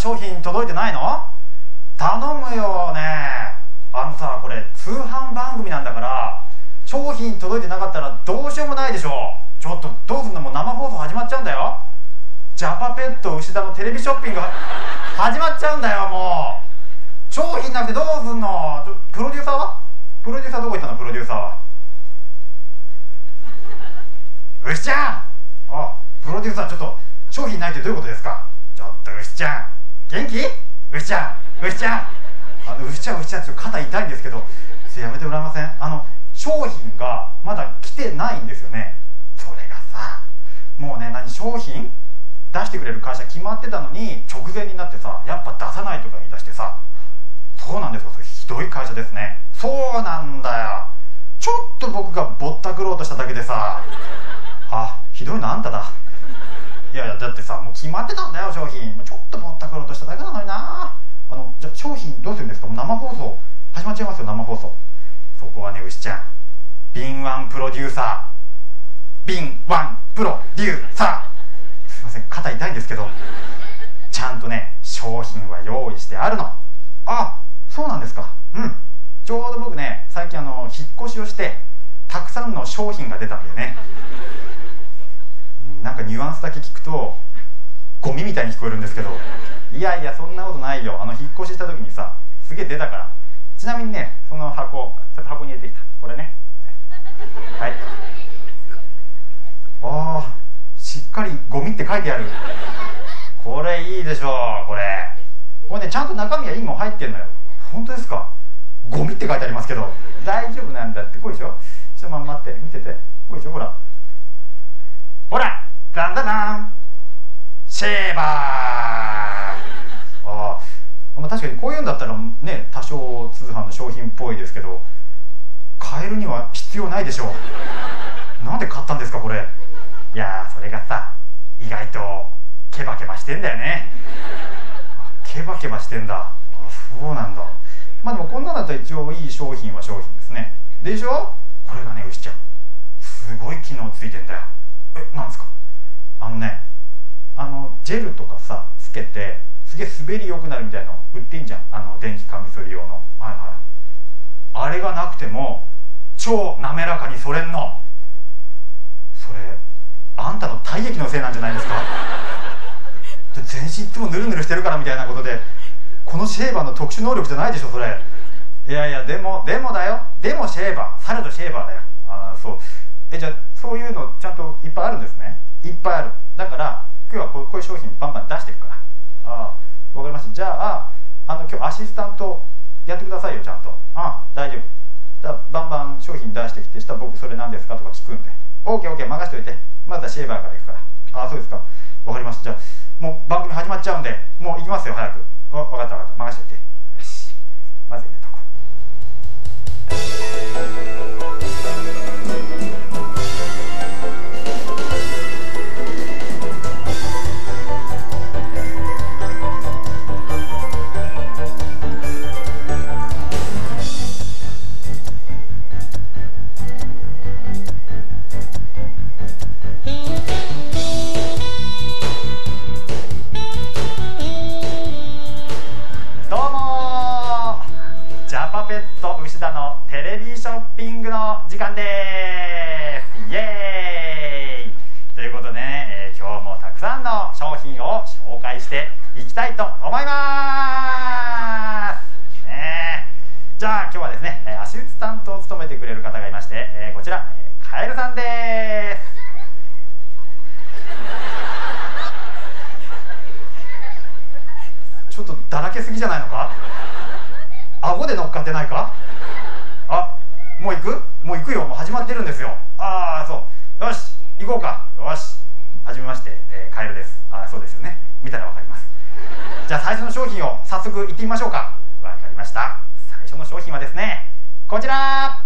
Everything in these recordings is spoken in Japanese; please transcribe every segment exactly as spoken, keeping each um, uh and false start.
商品届いてないの？頼むよね。あのさ、これ通販番組なんだから商品届いてなかったらどうしようもないでしょ。ちょっとどうすんの？もう生放送始まっちゃうんだよ。ジャパペット牛田のテレビショッピング始まっちゃうんだよ。もう商品なくてどうすんの？ちょプロデューサーはプロデューサーどこ行ったの？プロデューサーは牛ちゃん、あ、プロデューサー、ちょっと商品ないってどういうことですか？ちょっと牛ちゃん元気？牛ちゃん牛ちゃんあの牛ちゃん牛ちゃんちょっと肩痛いんですけど、やめてもらえません？あの商品がまだ来てないんですよね。それがさ、もうね、何、商品出してくれる会社決まってたのに直前になってさ、やっぱ出さないとか言い出してさ。そうなんですか？それひどい会社ですね。そうなんだよ。ちょっと僕がぼったくろうとしただけでさ。あ、ひどいのあんただ。いやいや、だってさ、もう決まってたんだよ商品。ちょっとぼったくろうとしただけなのにな。あのじゃあ商品どうするんですか？もう生放送始まっちゃいますよ、生放送。そこはね、牛ちゃん、敏腕プロデューサー、敏腕プロデューサー、すいません、肩痛いんですけど、ちゃんとね、商品は用意してあるの。あ、そうなんですか。うん、ちょうど僕ね、最近あの引っ越しをしてたくさんの商品が出たんだよね。なんかニュアンスだけ聞くとゴミみたいに聞こえるんですけど、いやいや、そんなことないよ。あの引っ越しした時にさ、すげえ出たから。ちなみにね、その箱、ちょっと箱に入れてきた。これね。はい。ああ、しっかりゴミって書いてある。これいいでしょう、これ。これね、ちゃんと中身はいいもん入ってんのよ。本当ですか？ゴミって書いてありますけど、大丈夫なんだって。こうでしょ？ちょっとまんまって見てて。こうでしょ？ほら。ほら、ダンダダン。シェーバー。ああ、まあ、確かにこういうんだったらね、多少通販の商品っぽいですけど、買えるには必要ないでしょう。なんで買ったんですかこれ？いやー、それがさ、意外とケバケバしてんだよね。ケバケバしてんだ。あ、そうなんだ。まあでもこんなのだったら一応いい商品は商品ですね。でしょ？これがね、牛ちゃん、すごい機能ついてんだよ。え、なんですか？あのね、あのジェルとかさつけてすげえ滑り良くなるみたいの売ってんじゃん、あの電気カミソリ用の。はいはい。あれがなくても超滑らかにそれんの。それあんたの体液のせいなんじゃないですか？全身いつもヌルヌルしてるからみたいなことで、このシェーバーの特殊能力じゃないでしょそれ。いやいや、でもでもだよ、でもシェーバー、されどシェーバーだよ。ああ、そう。え、じゃあそういうのちゃんといっぱいあるんですね。いっぱいある。だから今日はこう、こういう商品バンバン出していくから。ああ、わかりました。じゃあ、あの今日アシスタントやってくださいよ、ちゃんと。ああ、大丈夫。だからバンバン商品出してきて、したら僕それ何ですかとか聞くんで。オーケーオーケー、任せといて。まずはシェーバーからいくから。ああ、そうですか。わかりました。じゃあもう番組始まっちゃうんで、もう行きますよ、早く。わ、わかったわかった。任せといて。よし。まず入れとこう。牛田のテレビショッピングの時間です。イエーイということでね、えー、今日もたくさんの商品を紹介していきたいと思います、ね、じゃあ今日はですね、アシスタントを務めてくれる方がいまして、えー、こちら、えー、カエルさんです。ちょっとだらけすぎじゃないのか？顎で乗っかってないか？あ、もう行く？もう行くよ。もう始まってるんですよ。ああ、そう。よし、行こうか。よし。はじめまして、えー、カエルです。ああ、そうですよね。見たらわかります。じゃあ最初の商品を早速行ってみましょうか。わかりました。最初の商品はですね、こちら。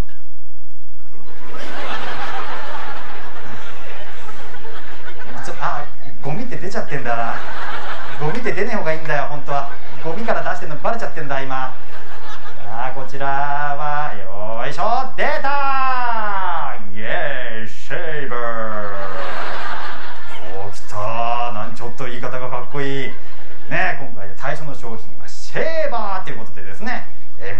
ちょっと、あ、ゴミって出ちゃってんだな。ゴミって出ねえ方がいいんだよ、本当は。ゴミから出してるのバレちゃってんだ、今。さあ、こちらは、よいしょ、出たー、イエーイ、シェーバー。おー、来たー。なんちょっと言い方がかっこいい。ね、今回対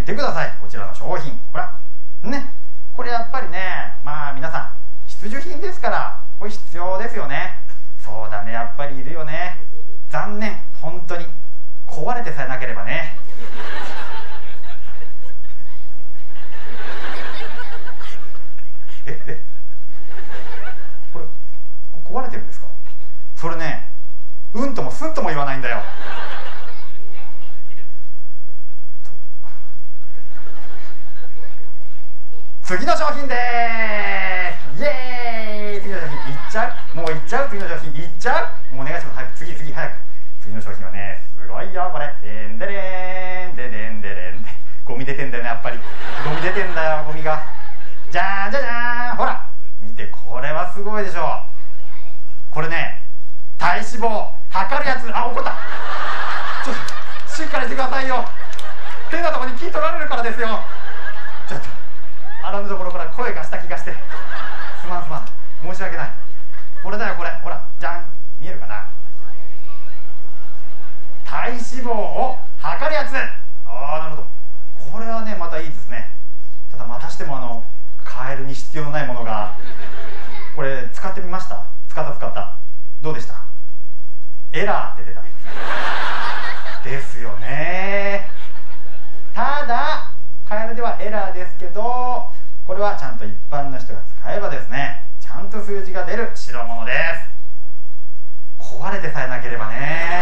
てください、こちらの商品。ほらね、これやっぱりね、まあ皆さん必需品ですから、これ必要ですよね。そうだね、やっぱりいるよね。残念、本当に壊れてさえなければね。ええこれ壊れてるんですか？それね、うんともすんとも言わないんだよ。次の商品でーす。イエーイ。次の商品いっちゃう？もういっちゃう？次の商品いっちゃう？もうお願いします。早く、次次早く。次の商品はね、すごいよこれ。でんでれーんででんでれんで。ゴミ出てんだよね、やっぱり。ゴミ出てんだよ、ゴミが。じゃーんじゃじゃーん。ほら見て、これはすごいでしょ。これね、体脂肪測るやつ。あ、怒った。ちょっとしっかりしてくださいよ。変なとこに気取られるからですよ。ちょっとあらぬところから声がした気がして、すまんすまん、申し訳ない。これだよこれ、ほら、じゃん。見えるかな。体脂肪を測るやつ。ああ、なるほど。これはね、またいいですね。ただまたしてもあのカエルに必要のないものが。これ使ってみました？使った使った。どうでした？エラーって出た。ですよね。ただカエルではエラーですけど、これはちゃんと一般の人が使えばですね、ちゃんと数字が出る代物です。壊れてさえなければね。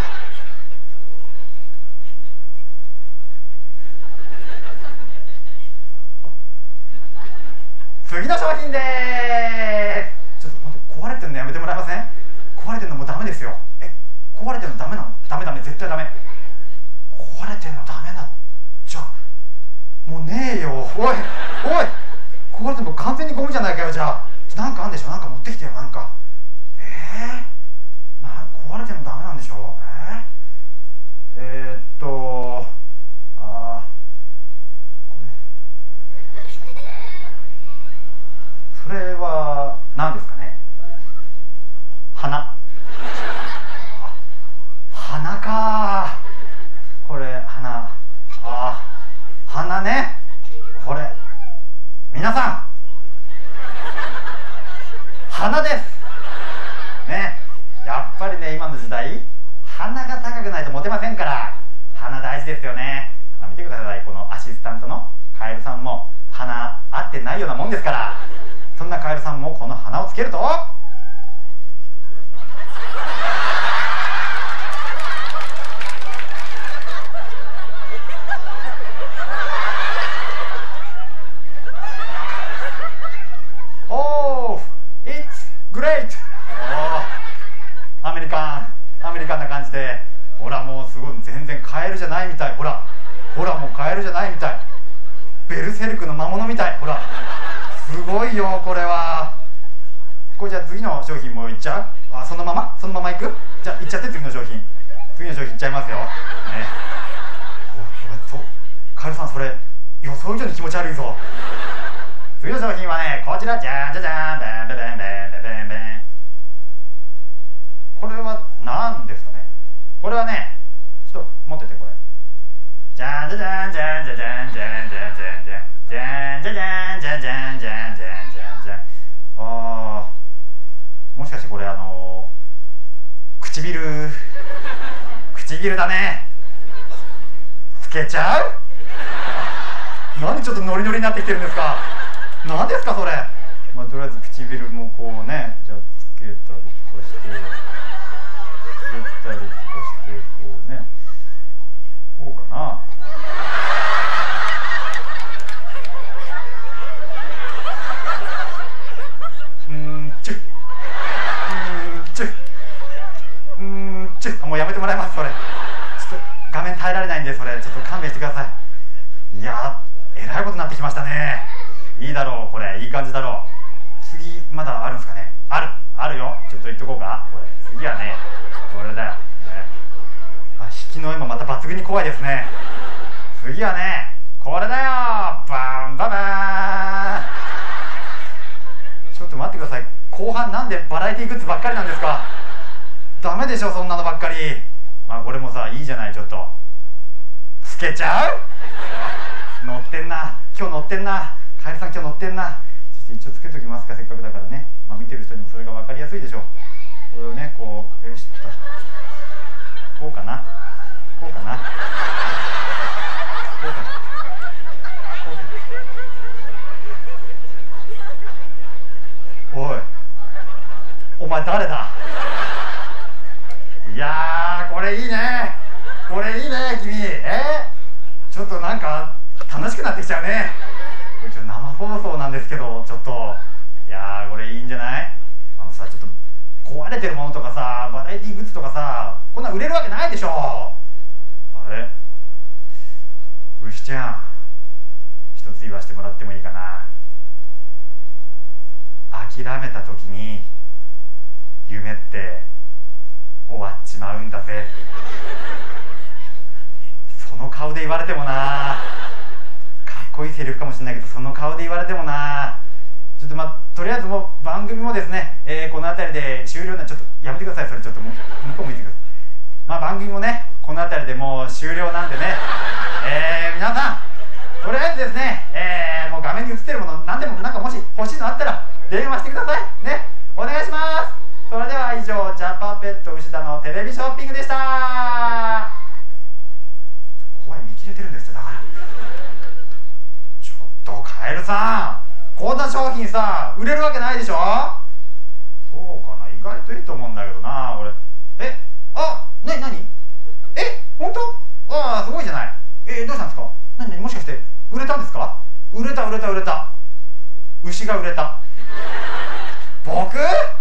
次の商品でーす。ちょっと本当壊れてるのやめてもらえません？壊れてるのもうダメですよ。え、壊れてるのダメなの？ダメダメ、絶対ダメ。壊れてるのダメだ。じゃあもうねえよ。おいおい、壊れても完全にゴミじゃないかよ。じゃあなんかあんでしょ。なんか持ってきてよ、なんか。えー、な壊れてるのダメなんでしょ。えー、えー、っとあーこれそれは何ですかね。花。花か。これ花。あー、花ね。これ皆さん、花ですね。やっぱりね、今の時代鼻が高くないとモテませんから、鼻大事ですよね。まあ、見てください、このアシスタントのカエルさんも鼻合ってないようなもんですから、そんなカエルさんもこの鼻をつけると、おー、It's great。 おー、アメリカンアメリカンな感じで、ほらもうすごい、全然カエルじゃないみたい。ほらほら、もうカエルじゃないみたい。ベルセルクの魔物みたい。ほらすごいよこれは。これじゃあ次の商品もいっちゃう？あ、そのままそのままいく？じゃあいっちゃって。次の商品次の商品いっちゃいますよね。おお、カエルさん、それ予想以上に気持ち悪いぞ。次の商品はね、こちら。じゃんじゃじゃん、ベンベンベンベンベンベン。これは何ですかね。これはね、ちょっと持ってて、これ。じゃんじゃじゃんじゃんじゃじゃんじゃんじゃんじゃんじゃんじゃんじゃじゃんじゃんじゃんじゃんじゃんじゃんじゃん。あー、もしかしてこれあの唇唇だね。つけちゃう？なんでちょっとノリノリになってきてるんですか。何ですかそれ。まあとりあえず唇もこうね、じゃあつけたりとかして、つけたりとかして、こうね、こうかな。うーんちゅうーんちゅうーんちゅ。もうやめてもらいます。それちょっと画面耐えられないんで、それちょっと勘弁してください。いやー、えらいことになってきましたね。いいだろう、これいい感じだろう。次まだあるんですかね。あるあるよ。ちょっと言っとこうか。これ次はね、これだよ、ね、あ、引きの絵もまた抜群に怖いですね。次はね、これだよ。バンババーン。ちょっと待ってください。後半なんでバラエティグッズばっかりなんですか。ダメでしょ、そんなのばっかり。まあこれもさ、いいじゃない。ちょっとつけちゃう。 乗ってんな、今日乗ってんな、カエルさん今日乗ってんな。一応つけときますか、せっかくだからね。まあ、見てる人にもそれが分かりやすいでしょう。これをねこうよしっとこうかなこうかなこうかなおいお前誰だ。いやーこれいいね、これいいね君。えー、ちょっとなんか楽しくなってきちゃうね。これちょっと生放送なんですけど、ちょっといやーこれいいんじゃない。あのさ、ちょっと壊れてるものとかさ、バラエティグッズとかさ、こんなん売れるわけないでしょ。あれ、牛ちゃん一つ言わせてもらってもいいかな。諦めた時に夢って終わっちまうんだぜ。その顔で言われてもな、かっこいいセリフかもしれないけど、その顔で言われてもな。ちょっとまあとりあえずもう番組もですね、えー、この辺りで終了な、ちょっとやめてください、それちょっともう向こう向いてください。まあ番組もねこの辺りでもう終了なんでね、えー、皆さんとりあえずですね、えー、もう画面に映ってるもの何でもなんかもし欲しいのあったら電話してくださいね、お願いします。それでは以上、ジャパペット牛田のテレビショッピングでした。怖い、見切れてるんですよ。だからちょっとカエルさん、こんな商品さ売れるわけないでしょ。そうかな、意外といいと思うんだけどな俺。え、あ、なになに、え、本当？ああ、すごいじゃない。え、どうしたんですか。なになに、もしかして売れたんですか。売れた売れた売れた、牛が売れた。僕